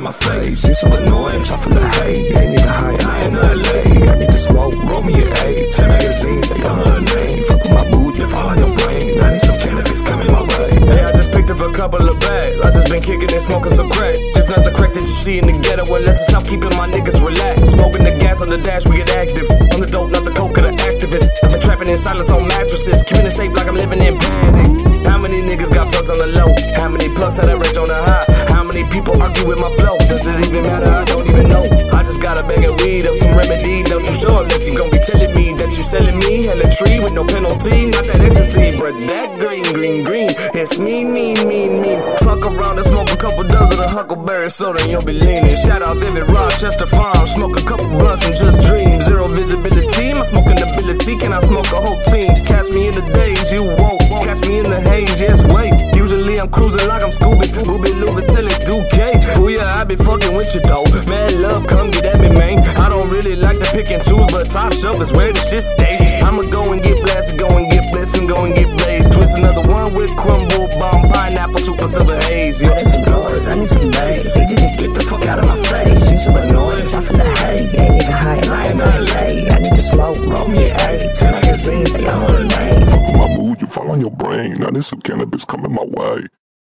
my face. You so annoying, chopping the hay. Ain't even high, I ain't LA. I need to smoke, roll me an A. 10 magazines, they don't know the name. Fuck with my mood, you fall on your brain. I need some cannabis coming my way. Hey, I just picked up a couple of bags. I just been kicking and smoking some crack. Just not the crack that you see in the ghetto. Unless it's out keeping my niggas relaxed. Smoking the gas on the dash, we get active. I'm the dope, not the coke of the activist. I've been trapping in silence on mattresses, keeping it safe like I'm living in panic. How many niggas got plugs on the low? How many plugs had a range on the high? How many people argue with my flow? Does it even matter? I don't even know. I just got a bag of weed up from Remedy. Don't you show unless you gon' be telling me that you selling me hella tree with no penalty. Not that ecstasy, but that green. It's me. Fuck around and smoke a couple dozen of Huckleberry soda and you'll be leaning. Shout out Vivid Rochester Farm. Smoke a couple blunts and just dream. Zero visibility, my smoking ability. Can I smoke a whole team? Catch me in the days, you won't. Catch me in the haze, yes, wait. Usually I'm cruising like I'm Scooby. Ruby Louis till it Duque. Oh yeah, I be fucking with you though. Mad love, come get at me, man. I don't really like to pick and choose, but top shelf is where the shit stays. I'ma go and get blasted, go and get blessed, and go and get blazed. Twist another one with crumble bomb, pineapple, super silver haze. Yeah, that's some noise, I need some bass. He just get the fuck out of my face. You so annoying, chopping the hay. Ain't even high, I ain't LA. I need to smoke, roll me an A. 10 magazines, they all know the name. Fuck with my mood, you fall on your brain. Now there's some cannabis coming my way.